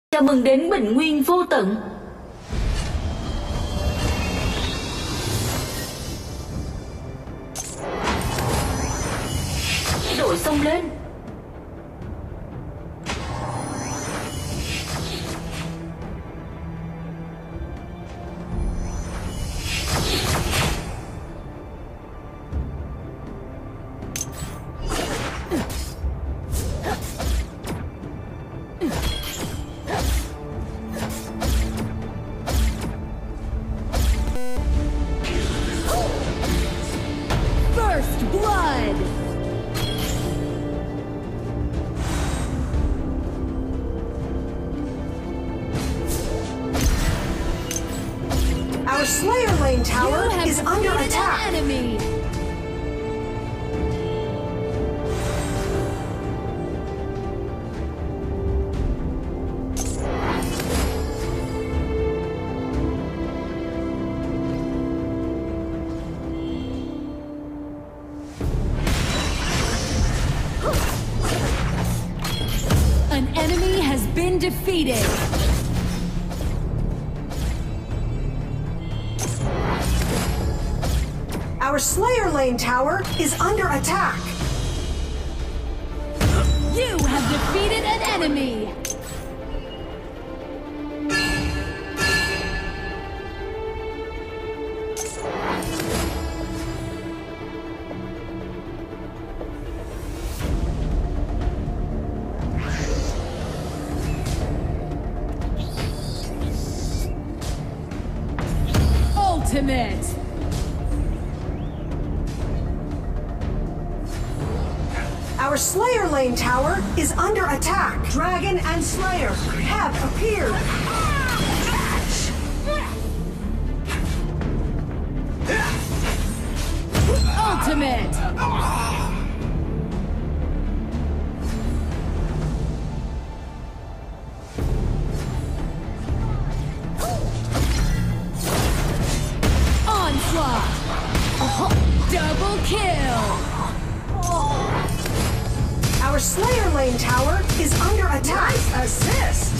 Chào mừng đến Bình Nguyên Vô Tận. Đội xông lên. Our Slayer Lane tower is under attack. Enemy. An enemy has been defeated. Our Slayer Lane tower is under attack. You have defeated an enemy. Ultimate. Our Slayer Lane tower is under attack. Dragon and Slayer have appeared. Ultimate. Onslaught. Double kill. Our Slayer Lane tower is under attack. Nice assist.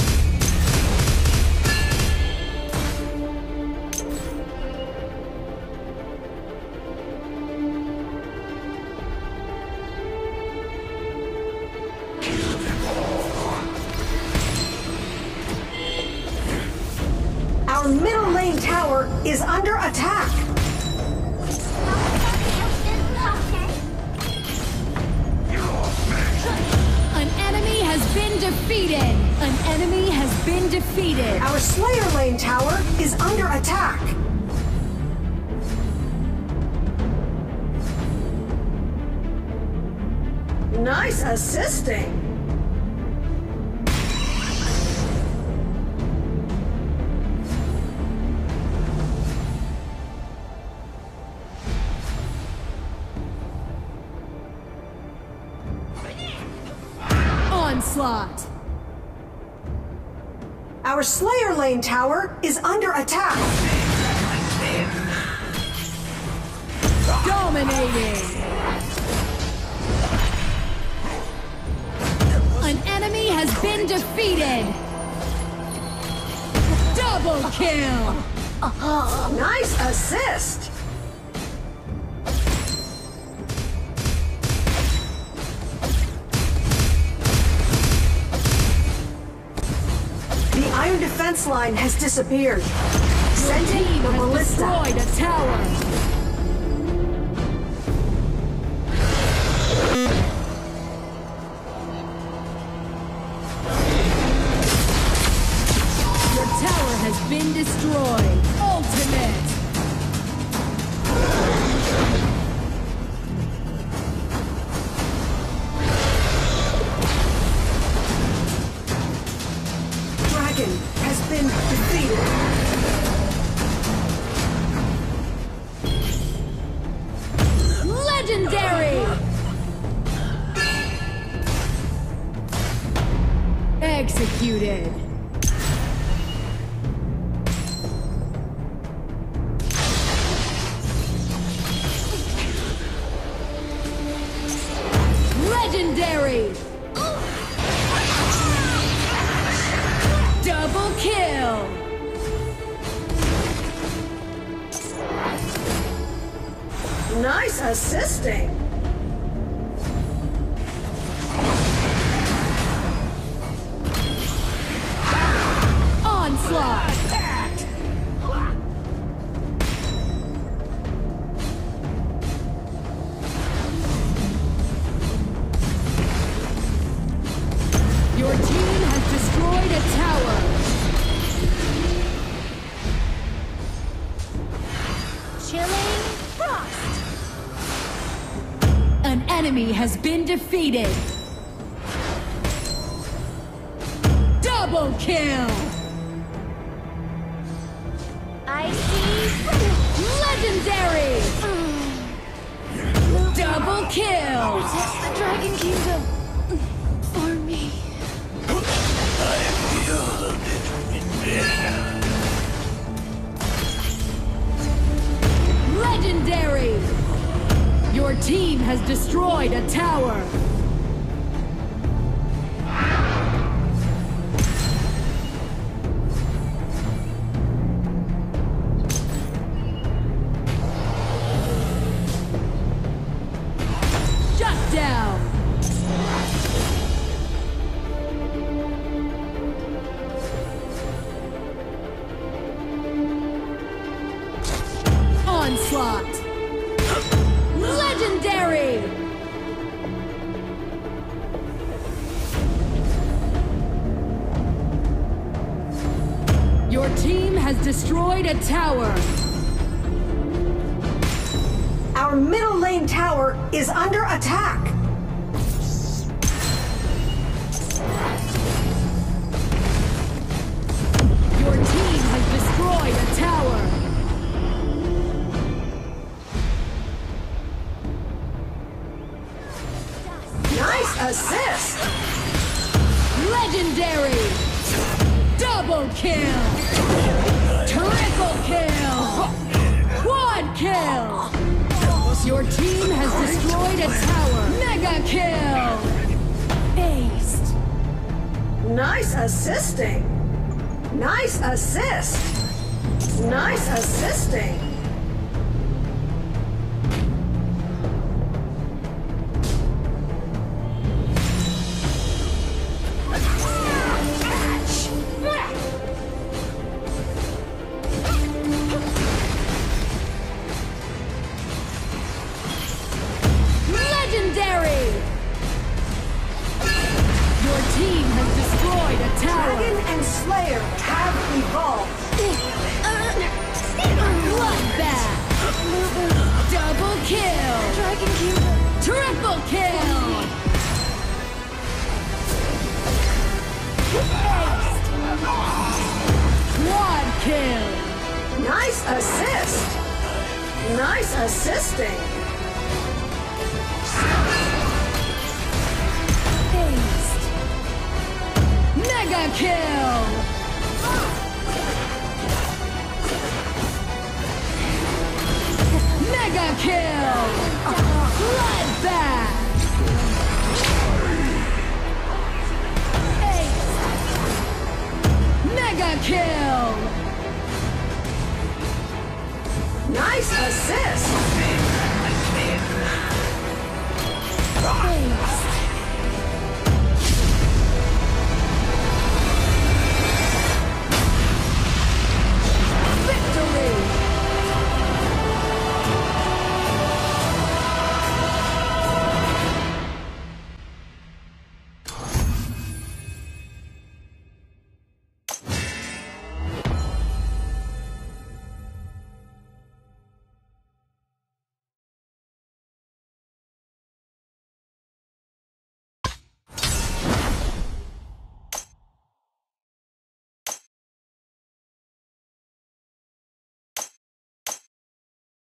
Our middle lane tower is under attack. Defeated! An enemy has been defeated! Our Slayer Lane tower is under attack! Nice assisting! Onslaught! Our Slayer Lane tower is under attack! Dominating! An enemy has been defeated! Double kill! Nice assist! The iron defense line has disappeared. Sending the ballista. Destroyed a tower. Your tower has been destroyed. Ultimate. Has been defeated. Legendary! Executed. Legendary! Nice assisting. Onslaught. Your team has destroyed a tower. Chilling frost. An enemy has been defeated. Double kill. I see. Legendary. Double kill. Protect the Dragon Kingdom for me. Legendary. Your team has destroyed a tower. Shut down. Onslaught. Legendary. Your team has destroyed a tower. Our middle lane tower is under attack. Your team has destroyed a tower. Nice assist. Legendary. Double kill. Triple kill. Quad kill. Your team has destroyed a tower. Mega kill. Aced. Nice assisting. Nice assist. Nice assisting. Legendary. Your team has destroyed a tower. Dragon and Slayer have evolved. Bloodbath. Double kill. Dragon Kingdom. Triple kill. Quad kill. Nice assist. Nice assisting. Aced. Mega kill. Mega kill. Bloodbath. Aced. Mega kill. Nice assist.